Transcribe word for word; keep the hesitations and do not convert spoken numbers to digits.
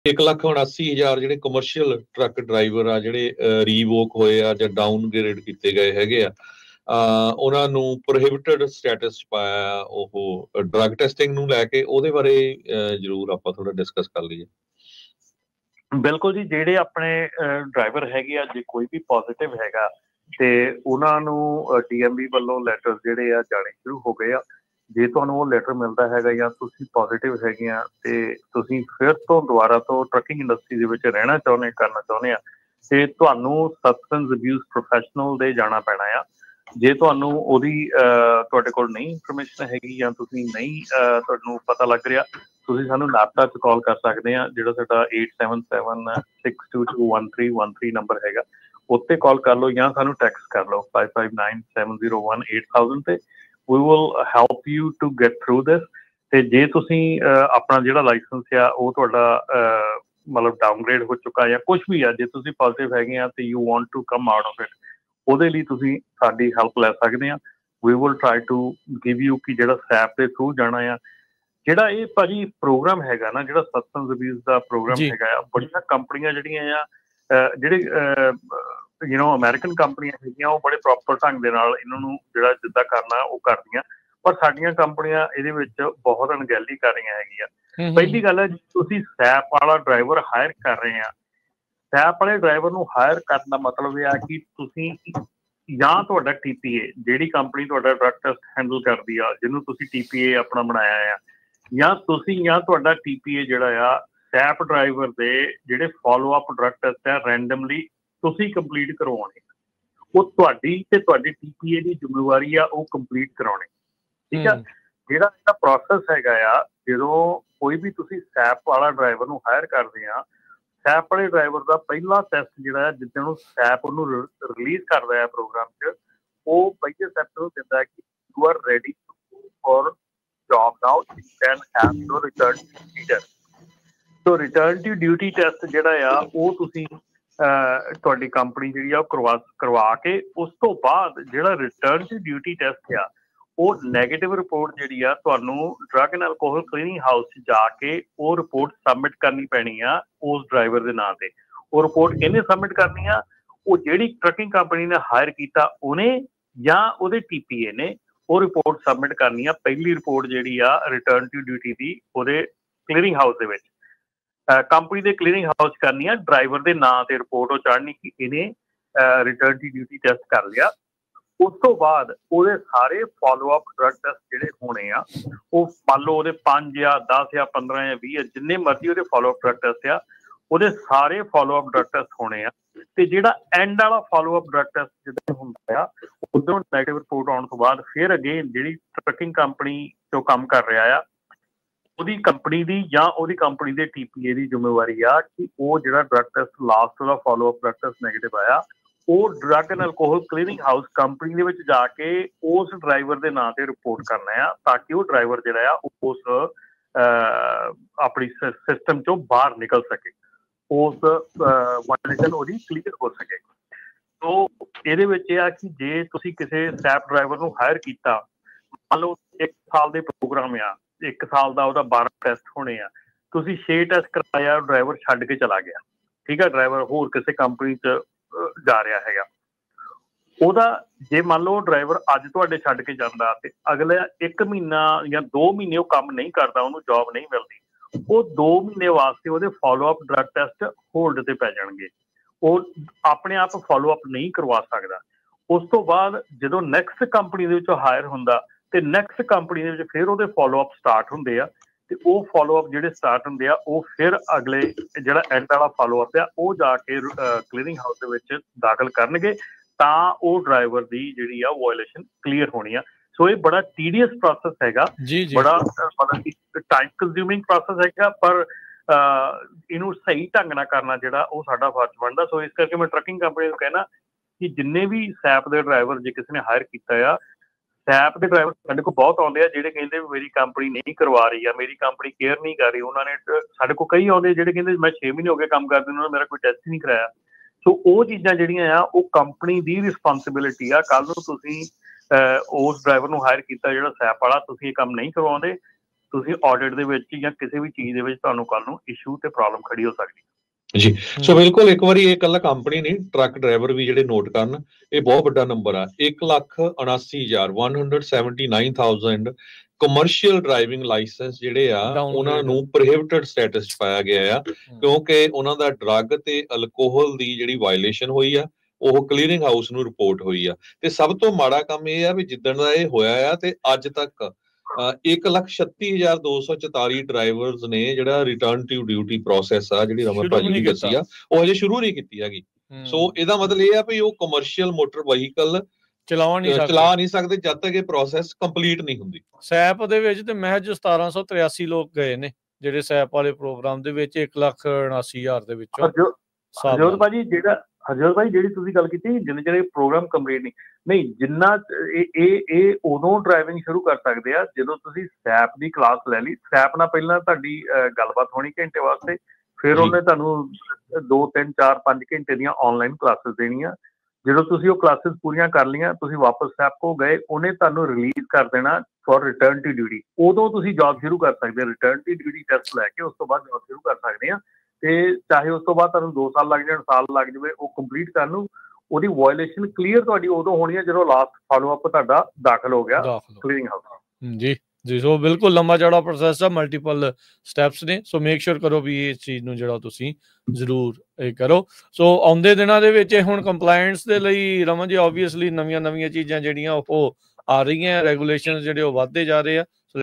ਇੱਕ ਲੱਖ ਉਣਾਸੀ ਹਜ਼ਾਰ ਜਿਹੜੇ ਕਮਰਸ਼ੀਅਲ ਟਰੱਕ ਡਰਾਈਵਰ ਆ ਜਿਹੜੇ ਰੀਵੋਕ ਹੋਏ ਆ ਜਾਂ ਡਾਊਨਗ੍ਰੇਡ ਕੀਤੇ ਗਏ ਹੈਗੇ ਆ, ਉਹਨਾਂ ਨੂੰ ਪ੍ਰੋਹਿਬਿਟਡ ਸਟੇਟਸ 'ਚ ਪਾਇਆ ਉਹ ਡਰੱਗ ਟੈਸਟਿੰਗ ਨੂੰ ਲੈ ਕੇ। ਉਹਦੇ ਬਾਰੇ ਜ਼ਰੂਰ ਆਪਾਂ ਥੋੜਾ ਡਿਸਕਸ ਕਰ ਲਈਏ। ਬਿਲਕੁਲ ਜੀ, ਜਿਹੜੇ ਆਪਣੇ ਡਰਾਈਵਰ ਹੈਗੇ ਆ, ਜੇ ਕੋਈ ਵੀ ਪੋਜ਼ੀਟਿਵ ਹੈਗਾ ਤੇ ਉਹਨਾਂ ਨੂੰ ਡੀ ਐਮ ਵੀ ਵੱਲੋਂ ਲੈਟਰ ਜਿਹੜੇ ਆ ਜਾਣੇ ਸ਼ੁਰੂ ਹੋ ਗਏ ਆ। ਜੇ ਤੁਹਾਨੂੰ ਉਹ ਲੈਟਰ ਮਿਲਦਾ ਹੈਗਾ ਜਾਂ ਤੁਸੀਂ ਪੋਜ਼ੀਟਿਵ ਹੈਗੇ ਆ ਤੇ ਤੁਸੀਂ ਫਿਰ ਤੋਂ ਦੁਬਾਰਾ ਤੋਂ ਟਰੱਕਿੰਗ ਇੰਡਸਟਰੀ ਦੇ ਵਿੱਚ ਰਹਿਣਾ ਚਾਹੁੰਦੇ ਕਰਨਾ ਚਾਹੁੰਦੇ ਆ ਤੇ ਤੁਹਾਨੂੰ ਸਬਸਟੈਂਸ ਅਬਿਊਜ਼ ਪ੍ਰੋਫੈਸ਼ਨਲ ਦੇ ਜਾਣਾ ਪੈਣਾ ਆ। ਜੇ ਤੁਹਾਨੂੰ ਉਹਦੀ ਤੁਹਾਡੇ ਕੋਲ ਨਹੀਂ ਇਨਫੋਰਮੇਸ਼ਨ ਹੈਗੀ ਜਾਂ ਤੁਸੀਂ ਨਹੀਂ ਤੁਹਾਨੂੰ ਪਤਾ ਲੱਗ ਰਿਹਾ, ਤੁਸੀਂ ਸਾਨੂੰ ਲੈਪਟਾਪ 'ਚ ਕਾਲ ਕਰ ਸਕਦੇ ਆ, ਜਿਹੜਾ ਸਾਡਾ eight seven seven six two two one three one three number ਹੈਗਾ। ਉੱਤੇ ਕਾਲ ਕਰ ਲਓ ਜਾਂ ਸਾਨੂੰ ਟੈਕਸਟ ਕਰ ਲਓ five five nine seven zero one eight thousand 'ਤੇ। We will help you to get through this. ਅਤੇ ਜੇ ਤੁਸੀਂ ਆਪਣਾ ਜਿਹੜਾ ਲਾਇਸੈਂਸ ਆ ਉਹ ਤੁਹਾਡਾ ਮਤਲਬ ਡਾਊਨਗ੍ਰੇਡ ਹੋ ਚੁੱਕਾ ਜਾਂ ਕੁਛ ਵੀ ਆ, ਜੇ ਤੁਸੀਂ ਪੋਜ਼ੀਟਿਵ ਹੈਗੇ ਆ ਅਤੇ you want to come out of it, ਉਹਦੇ ਲਈ ਤੁਸੀਂ ਸਾਡੀ ਹੈਲਪ ਲੈ ਸਕਦੇ ਆ। We will try to give you ਕਿ ਜਿਹੜਾ ਸੈਪ ਦੇ ਥਰੂ ਜਾਣਾ ਆ। ਜਿਹੜਾ ਇਹ ਭਾਜੀ ਪ੍ਰੋਗਰਾਮ ਹੈਗਾ ਨਾ, ਜਿਹੜਾ ਸਬਸਟੈਂਸ ਅਬਿਊਜ਼ ਦਾ ਪ੍ਰੋਗਰਾਮ ਹੈਗਾ ਆ, ਬੜੀਆਂ ਕੰਪਨੀਆਂ ਜਿਹੜੀਆਂ ਆ ਜਿਹੜੇ ਯੂ ਨੋ ਅਮੈਰੀਕਨ ਕੰਪਨੀਆਂ ਹੈਗੀਆਂ, ਉਹ ਬੜੇ ਪ੍ਰੋਪਰ ਢੰਗ ਦੇ ਨਾਲ ਇਹਨਾਂ ਨੂੰ ਜਿਹੜਾ ਜਿੱਦਾਂ ਕਰਨਾ ਉਹ ਕਰਦੀਆਂ। ਪਰ ਸਾਡੀਆਂ ਕੰਪਨੀਆਂ ਇਹਦੇ ਵਿੱਚ ਬਹੁਤ ਅਣਗਹਿਲੀ ਕਰ ਰਹੀਆਂ ਹੈਗੀਆਂ। ਪਹਿਲੀ ਗੱਲ ਹੈ, ਤੁਸੀਂ ਸੈਪ ਵਾਲਾ ਡਰਾਈਵਰ ਹਾਇਰ ਕਰ ਰਹੇ ਆ, ਸੈਪ ਵਾਲੇ ਡਰਾਈਵਰ ਨੂੰ ਹਾਇਰ ਕਰਨ ਦਾ ਮਤਲਬ ਇਹ ਆ ਕਿ ਤੁਸੀਂ ਜਾਂ ਤੁਹਾਡਾ ਟੀ ਪੀ ਏ, ਜਿਹੜੀ ਕੰਪਨੀ ਤੁਹਾਡਾ ਡਰੱਗ ਟੈਸਟ ਹੈਂਡਲ ਕਰਦੀ ਆ, ਜਿਹਨੂੰ ਤੁਸੀਂ ਟੀ ਪੀ ਏ ਆਪਣਾ ਬਣਾਇਆ ਆ, ਜਾਂ ਤੁਸੀਂ ਜਾਂ ਤੁਹਾਡਾ ਟੀ ਪੀ ਏ ਜਿਹੜਾ ਆ ਸੈਪ ਡਰਾਈਵਰ ਦੇ ਜਿਹੜੇ ਫੋਲੋ ਅਪ ਡਰੱਗ ਟੈਸਟ ਆ ਰੈਂਡਮਲੀ ਤੁਸੀਂ ਕੰਪਲੀਟ ਕਰਵਾਉਣੇ, ਉਹ ਤੁਹਾਡੀ ਤੇ ਤੁਹਾਡੀ ਟੀ ਪੀ ਏ ਦੀ ਜ਼ਿੰਮੇਵਾਰੀ ਆ ਉਹ ਕੰਪਲੀਟ ਕਰਾਉਣੇ। ਠੀਕ ਆ। ਜਿਹੜਾ ਇਹਦਾ ਪ੍ਰੋਸੈਸ ਹੈਗਾ ਆ, ਜਦੋਂ ਕੋਈ ਵੀ ਤੁਸੀਂ ਸੈਪ ਵਾਲਾ ਡਰਾਈਵਰ ਨੂੰ ਹਾਇਰ ਕਰਦੇ ਆ, ਸੈਪ ਵਾਲੇ ਡਰਾਈਵਰ ਦਾ ਪਹਿਲਾ ਟੈਸਟ ਜਿਹੜਾ ਹੈ, ਜਿੱਦਾਂ ਨੂੰ ਸੈਪ ਉਹਨੂੰ ਰਿਲੀਜ਼ ਕਰਦਾ ਹੈ ਪ੍ਰੋਗਰਾਮ 'ਚ, ਉਹ ਪਹਿਲੇ ਟੈਸਟ ਨੂੰ ਦਿੰਦਾ ਹੈ ਕਿ you are ready for job now, you can have your return duty test. So return to duty test ਜਿਹੜਾ ਆ ਉਹ ਤੁਸੀਂ ਤੁਹਾਡੀ ਕੰਪਨੀ ਜਿਹੜੀ ਆ ਉਹ ਕਰਵਾ ਕਰਵਾ ਕੇ ਉਸ ਤੋਂ ਬਾਅਦ ਜਿਹੜਾ ਰਿਟਰਨ ਟੂ ਡਿਊਟੀ ਟੈਸਟ ਆ, ਉਹ ਨੈਗੇਟਿਵ ਰਿਪੋਰਟ ਜਿਹੜੀ ਆ ਤੁਹਾਨੂੰ drug and alcohol clearing house 'ਚ ਜਾ ਕੇ ਉਹ ਰਿਪੋਰਟ ਸਬਮਿਟ ਕਰਨੀ ਪੈਣੀ ਆ ਉਸ ਡਰਾਈਵਰ ਦੇ ਨਾਂ 'ਤੇ। ਉਹ ਰਿਪੋਰਟ ਕਿਹਨੇ ਸਬਮਿਟ ਕਰਨੀ ਆ? ਉਹ ਜਿਹੜੀ ਟਰੱਕਿੰਗ ਕੰਪਨੀ ਨੇ ਹਾਇਰ ਕੀਤਾ ਉਹਨੇ ਜਾਂ ਉਹਦੇ ਟੀ ਪੀ ਏ ਨੇ ਉਹ ਰਿਪੋਰਟ ਸਬਮਿਟ ਕਰਨੀ ਆ। ਪਹਿਲੀ ਰਿਪੋਰਟ ਜਿਹੜੀ ਆ ਰਿਟਰਨ ਟੂ ਡਿਊਟੀ ਦੀ ਉਹਦੇ ਕਲੀਨਿੰਗ ਹਾਊਸ ਦੇ ਵਿੱਚ ਕੰਪਨੀ ਦੇ ਕਲੀਨਿੰਗ ਹਾਊਸ ਕਰਨੀ ਆ, ਡਰਾਈਵਰ ਦੇ ਨਾਂ 'ਤੇ ਰਿਪੋਰਟ ਉਹ ਚਾੜਨੀ ਕਿ ਇਹਨੇ ਰਿਟਰਨ ਟੂ ਡਿਊਟੀ ਟੈਸਟ ਕਰ ਲਿਆ। ਉਸ ਤੋਂ ਬਾਅਦ ਉਹਦੇ ਸਾਰੇ ਫੋਲੋ ਅਪ ਡਰੱਗ ਟੈਸਟ ਜਿਹੜੇ ਹੋਣੇ ਆ, ਉਹ ਮੰਨ ਲਓ ਉਹਦੇ ਪੰਜ ਜਾਂ ਦਸ ਜਾਂ ਪੰਦਰਾਂ ਜਾਂ ਵੀਹ ਜਿੰਨੇ ਮਰਜ਼ੀ ਉਹਦੇ ਫੋਲੋ ਅਪ ਡਰੱਗ ਟੈਸਟ ਆ, ਉਹਦੇ ਸਾਰੇ ਫੋਲੋ ਅਪ ਡਰੱਗ ਟੈਸਟ ਹੋਣੇ ਆ। ਅਤੇ ਜਿਹੜਾ ਐਂਡ ਵਾਲਾ ਫੋਲੋ ਅਪ ਡਰੱਗ ਟੈਸਟ ਜਿੱਦਾਂ ਹੁੰਦਾ ਆ, ਉੱਧਰੋਂ ਨੈਗੇਟਿਵ ਰਿਪੋਰਟ ਆਉਣ ਤੋਂ ਬਾਅਦ ਫਿਰ ਅਗੇਨ ਜਿਹੜੀ ਟਰੱਕਿੰਗ ਕੰਪਨੀ 'ਚੋਂ ਕੰਮ ਕਰ ਰਿਹਾ ਆ, ਉਹਦੀ ਕੰਪਨੀ ਦੀ ਜਾਂ ਉਹਦੀ ਕੰਪਨੀ ਦੇ ਟੀ ਪੀ ਏ ਦੀ ਜ਼ਿੰਮੇਵਾਰੀ ਆ ਕਿ ਉਹ ਜਿਹੜਾ ਡਰੱਗ ਟੈਸਟ ਲਾਸਟ ਉਹਦਾ follow up drug test negative ਆਇਆ, ਉਹ drug and alcohol clearing house company ਦੇ ਵਿੱਚ ਜਾ ਕੇ ਉਸ ਡਰਾਈਵਰ ਦੇ ਨਾਂ 'ਤੇ ਰਿਪੋਰਟ ਕਰਨਾ ਆ, ਤਾਂ ਕਿ ਉਹ ਡਰਾਈਵਰ ਜਿਹੜਾ ਆ ਉਸ ਆਪਣੀ ਸਿਸਟਮ 'ਚੋਂ ਬਾਹਰ ਨਿਕਲ ਸਕੇ, ਉਸ ਵਾਇਲੇਸ਼ਨ ਉਹਦੀ ਕਲੀਅਰ ਹੋ ਸਕੇ। ਸੋ ਇਹਦੇ ਵਿੱਚ ਇਹ ਆ ਕਿ ਜੇ ਤੁਸੀਂ ਕਿਸੇ ਸੈਪ ਡਰਾਈਵਰ ਨੂੰ ਹਾਇਰ ਕੀਤਾ, ਮੰਨ ਲਓ ਇੱਕ ਸਾਲ ਦੇ ਪ੍ਰੋਗਰਾਮ ਆ, ਇੱਕ ਸਾਲ ਦਾ ਉਹਦਾ ਬਾਰਾਂ ਟੈਸਟ ਹੋਣੇ ਆ, ਤੁਸੀਂ ਛੇ ਟੈਸਟ ਕਰਵਾਇਆ, ਡਰਾਈਵਰ ਛੱਡ ਕੇ ਚਲਾ ਗਿਆ। ਠੀਕ ਆ, ਡਰਾਈਵਰ ਹੋਰ ਕਿਸੇ ਕੰਪਨੀ 'ਚ ਜਾ ਰਿਹਾ ਹੈਗਾ, ਉਹਦਾ ਜੇ ਮੰਨ ਲਓ ਡਰਾਈਵਰ ਅੱਜ ਤੁਹਾਡੇ ਛੱਡ ਕੇ ਜਾਂਦਾ ਅਤੇ ਅਗਲਾ ਇੱਕ ਮਹੀਨਾ ਜਾਂ ਦੋ ਮਹੀਨੇ ਉਹ ਕੰਮ ਨਹੀਂ ਕਰਦਾ, ਉਹਨੂੰ ਜੋਬ ਨਹੀਂ ਮਿਲਦੀ, ਉਹ ਦੋ ਮਹੀਨੇ ਵਾਸਤੇ ਉਹਦੇ follow up drug test hold 'ਤੇ ਪੈ ਜਾਣਗੇ। ਉਹ ਆਪਣੇ ਆਪ ਫੋਲੋ ਅਪ ਨਹੀਂ ਕਰਵਾ ਸਕਦਾ। ਉਸ ਤੋਂ ਬਾਅਦ ਜਦੋਂ ਨੈਕਸਟ ਕੰਪਨੀ ਦੇ ਵਿੱਚੋਂ ਹਾਇਰ ਹੁੰਦਾ ਅਤੇ ਨੈਕਸਟ ਕੰਪਨੀ ਦੇ ਵਿੱਚ ਫਿਰ ਉਹਦੇ ਫੋਲੋ ਅਪ ਸਟਾਰਟ ਹੁੰਦੇ ਆ, ਅਤੇ ਉਹ ਫੋਲੋ ਅਪ ਜਿਹੜੇ ਸਟਾਰਟ ਹੁੰਦੇ ਆ ਉਹ ਫਿਰ ਅਗਲੇ ਜਿਹੜਾ ਐਂਡ ਵਾਲਾ ਫੋਲੋ ਅਪ ਆ ਉਹ ਜਾ ਕੇ ਕਲੀਨਿੰਗ ਹਾਊਸ ਦੇ ਵਿੱਚ ਦਾਖਲ ਕਰਨਗੇ, ਤਾਂ ਉਹ ਡਰਾਈਵਰ ਦੀ ਜਿਹੜੀ ਆ ਵਾਇਲੇਸ਼ਨ ਕਲੀਅਰ ਹੋਣੀ ਆ। ਸੋ ਇਹ ਬੜਾ ਟੀਡੀਅਸ ਪ੍ਰੋਸੈਸ ਹੈਗਾ, ਬੜਾ ਮਤਲਬ ਕਿ ਟਾਈਮ ਕੰਜ਼ਿਊਮਿੰਗ ਪ੍ਰੋਸੈਸ ਹੈਗਾ, ਪਰ ਇਹਨੂੰ ਸਹੀ ਢੰਗ ਨਾਲ ਕਰਨਾ ਜਿਹੜਾ ਉਹ ਸਾਡਾ ਫਰਜ਼ ਬਣਦਾ। ਸੋ ਇਸ ਕਰਕੇ ਮੈਂ ਟਰੱਕਿੰਗ ਕੰਪਨੀ ਨੂੰ ਕਹਿਣਾ ਕਿ ਜਿੰਨੇ ਵੀ ਸੈਪ ਦੇ ਡਰਾਈਵਰ ਜੇ ਕਿਸੇ ਨੇ ਹਾਇਰ ਕੀਤਾ ਆ, ਸੈਪ ਦੇ ਡਰਾਈਵਰ ਸਾਡੇ ਕੋਲ ਬਹੁਤ ਆਉਂਦੇ ਆ ਜਿਹੜੇ ਕਹਿੰਦੇ ਵੀ ਮੇਰੀ ਕੰਪਨੀ ਨਹੀਂ ਕਰਵਾ ਰਹੀ ਆ, ਮੇਰੀ ਕੰਪਨੀ ਕੇਅਰ ਨਹੀਂ ਕਰ ਰਹੀ। ਉਹਨਾਂ ਨੇ ਸਾਡੇ ਕੋਲ ਕਈ ਆਉਂਦੇ ਜਿਹੜੇ ਕਹਿੰਦੇ ਮੈਂ ਛੇ ਮਹੀਨੇ ਹੋ ਗਏ ਕੰਮ ਕਰਦੇ, ਉਹਨਾਂ ਨੇ ਮੇਰਾ ਕੋਈ ਟੈਸਟ ਹੀ ਨਹੀਂ ਕਰਾਇਆ। ਸੋ ਉਹ ਚੀਜ਼ਾਂ ਜਿਹੜੀਆਂ ਆ ਉਹ ਕੰਪਨੀ ਦੀ ਰਿਸਪੋਂਸੀਬਿਲਿਟੀ ਆ। ਕੱਲ੍ਹ ਨੂੰ ਤੁਸੀਂ ਉਸ ਡਰਾਈਵਰ ਨੂੰ ਹਾਇਰ ਕੀਤਾ ਜਿਹੜਾ ਸੈਪ ਵਾਲਾ, ਤੁਸੀਂ ਇਹ ਕੰਮ ਨਹੀਂ ਕਰਵਾਉਂਦੇ, ਤੁਸੀਂ ਆਡਿਟ ਦੇ ਵਿੱਚ ਜਾਂ ਕਿਸੇ ਵੀ ਚੀਜ਼ ਦੇ ਵਿੱਚ ਤੁਹਾਨੂੰ ਕੱਲ ਨੂੰ ਇਸ਼ੂ ਤੇ ਪ੍ਰੋਬਲਮ ਖੜੀ ਹੋ ਸਕਦੀ ਹੈ ਜੀ। ਸੋ ਬਿਲਕੁਲ ਇੱਕ ਵਾਰੀ ਇਹ ਇਕੱਲਾ ਕੰਪਨੀ ਨਹੀਂ, ਟਰੱਕ ਡਰਾਈਵਰ ਵੀ ਜਿਹੜੇ ਨੋਟ ਕਰਨ, ਇਹ ਬਹੁਤ ਵੱਡਾ ਨੰਬਰ ਆ। ਇੱਕ ਲੱਖ ਉਨਾਸੀ ਹਜ਼ਾਰ one hundred seventy-nine thousand commercial driving licence ਜਿਹੜੇ ਆ ਉਹਨਾਂ ਨੂੰ ਪ੍ਰੋਹਿਬਿਟਡ ਸਟੇਟਸ ਚ ਪਾਇਆ ਗਿਆ ਆ, ਕਿਉਂਕਿ ਉਹਨਾਂ ਦਾ ਡਰੱਗ ਤੇ ਅਲਕੋਹਲ ਦੀ ਜਿਹੜੀ ਵਾਇਲੇਸ਼ਨ ਹੋਈ ਆ ਉਹ ਕਲੀਅਰਿੰਗ ਹਾਊਸ ਨੂੰ ਰਿਪੋਰਟ ਹੋਈ ਆ। ਤੇ ਸਭ ਤੋਂ ਮਾੜਾ ਕੰਮ ਇਹ ਆ ਵੀ ਜਿੱਦਣ ਦਾ ਇਹ ਹੋਇਆ ਆ ਤੇ ਅੱਜ ਤੱਕ ਇੱਕ ਲੱਖ ਛੱਤੀ ਹਜ਼ਾਰ ਦੋ ਸੌ ਚੁਤਾਲੀ ਡਰਾਈਵਰਸ ਨੇ ਜਿਹੜਾ ਰਿਟਰਨ ਟੂ ਡਿਊਟੀ ਪ੍ਰੋਸੈਸ ਆ, ਜਿਹੜੀ ਰਮਨ ਭਾਜੀ ਨੇ ਦੱਸੀ ਆ, ਉਹ ਅਜੇ ਸ਼ੁਰੂ ਨਹੀਂ ਕੀਤੀ ਹੈਗੀ। ਸੋ ਇਹਦਾ ਮਤਲਬ ਇਹ ਆ ਵੀ ਉਹ ਕਮਰਸ਼ੀਅਲ ਮੋਟਰ ਵਹੀਕਲ ਚਲਾ ਨਹੀਂ ਚਲਾ ਨਹੀਂ ਸਕਦੇ ਜਦ ਤੱਕ ਇਹ ਪ੍ਰੋਸੈਸ ਕੰਪਲੀਟ ਨਹੀਂ ਹੁੰਦੀ। ਸੈਪ ਦੇ ਵਿੱਚ ਤੇ ਮਹਿਜ ਸਤਾਰਾਂ ਸੌ ਤਰਿਆਸੀ ਲੋਕ ਗਏ ਨੇ ਜਿਹੜੇ ਸੈਪ ਵਾਲੇ ਪ੍ਰੋਗਰਾਮ ਦੇ ਵਿੱਚ, ਇੱਕ ਲੱਖ ਉਨਾਸੀ ਹਜ਼ਾਰ ਦੇ ਵਿੱਚੋਂ। ਹਰਜੋਤ ਭਾਜੀ ਜਿਹੜਾ ਹਰਜੋਤ ਭਾਈ ਜਿਹੜੀ ਤੁਸੀਂ ਗੱਲ ਕੀਤੀ, ਜਿੰਨੇ ਜਿਹੜੇ ਪ੍ਰੋਗਰਾਮ ਕੰਪਲੀਟ ਨਹੀਂ ਨਹੀਂ ਜਿੰਨਾ ਇਹ ਇਹ ਇਹ ਉਦੋਂ ਡਰਾਈਵਿੰਗ ਸ਼ੁਰੂ ਕਰ ਸਕਦੇ ਆ ਜਦੋਂ ਤੁਸੀਂ ਸੈਪ ਦੀ ਕਲਾਸ ਲੈ ਲਈ। ਸੈਪ ਨਾਲ ਪਹਿਲਾਂ ਤੁਹਾਡੀ ਗੱਲਬਾਤ ਹੋਣੀ ਘੰਟੇ ਵਾਸਤੇ, ਫਿਰ ਉਹਨੇ ਤੁਹਾਨੂੰ ਦੋ ਤਿੰਨ ਚਾਰ ਪੰਜ ਘੰਟੇ ਦੀਆਂ ਆਨਲਾਈਨ ਕਲਾਸਿਸ ਦੇਣੀਆਂ। ਜਦੋਂ ਤੁਸੀਂ ਉਹ ਕਲਾਸਿਸ ਪੂਰੀਆਂ ਕਰ ਲਈਆਂ, ਤੁਸੀਂ ਵਾਪਸ ਸੈਪ ਕੋ ਗਏ, ਉਹਨੇ ਤੁਹਾਨੂੰ ਰਿਲੀਜ਼ ਕਰ ਦੇਣਾ ਫॉर ਰਿਟਰਨ ਟੂ ਡਿਊਟੀ। ਉਦੋਂ ਤੁਸੀਂ ਜੌਬ ਸ਼ੁਰੂ ਕਰ ਸਕਦੇ, ਰਿਟਰਨ ਟੂ ਡਿਊਟੀ ਟੈਸਟ ਲੈ ਕੇ ਉਸ ਤੋਂ ਬਾਅਦ ਜੌਬ ਸ਼ੁਰੂ ਕਰ ਸਕਦੇ ਆ। ਤੇ ਚਾਹੇ ਉਸ ਤੋਂ ਬਾਅਦ ਤੁਹਾਨੂੰ ਦੋ ਸਾਲ ਲੱਗ ਜਾਣ, ਸਾਲ ਲੱਗ ਜਾਵੇ, ਉਹ ਕੰਪਲੀਟ ਕਰਨ ਨੂੰ। ਉਹਦੀ ਵਾਇਲੇਸ਼ਨ ਕਲੀਅਰ ਤੁਹਾਡੀ ਉਦੋਂ ਹੋਣੀ ਹੈ ਜਦੋਂ ਲਾਸਟ ਫਾਲੋ ਅਪ ਤੁਹਾਡਾ ਦਾਖਲ ਹੋ ਗਿਆ ਕਲੀਅਰਿੰਗ ਹਾਊਸ। ਜੀ ਜੀ ਸੋ ਬਿਲਕੁਲ ਲੰਮਾ ਚੌੜਾ ਪ੍ਰੋਸੈਸ ਆ, ਮਲਟੀਪਲ ਸਟੈਪਸ ਨੇ। ਸੋ ਮੇਕ ਸ਼ੋਰ ਕਰੋ ਵੀ ਇਸ ਚੀਜ਼ ਨੂੰ ਜਿਹੜਾ ਤੁਸੀਂ ਜ਼ਰੂਰ ਇਹ ਕਰੋ। ਸੋ ਆਉਂਦੇ ਦਿਨਾਂ ਦੇ ਵਿੱਚ ਹੁਣ ਕੰਪਲਾਇੰਸ ਦੇ ਲਈ ਰਮਨ ਜੀ ਓਬਵੀਅਸਲੀ ਨਵੀਆਂ ਨਵੀਆਂ ਚੀਜ਼ਾਂ ਜਿਹੜੀਆਂ ਉਹ ਆ ਰਹੀਆਂ, ਰੈਗੂਲੇਸ਼ਨ ਜਿਹੜੇ ਉਹ ਵੱਧਦੇ ਜਾ ਰਹੇ ਆ।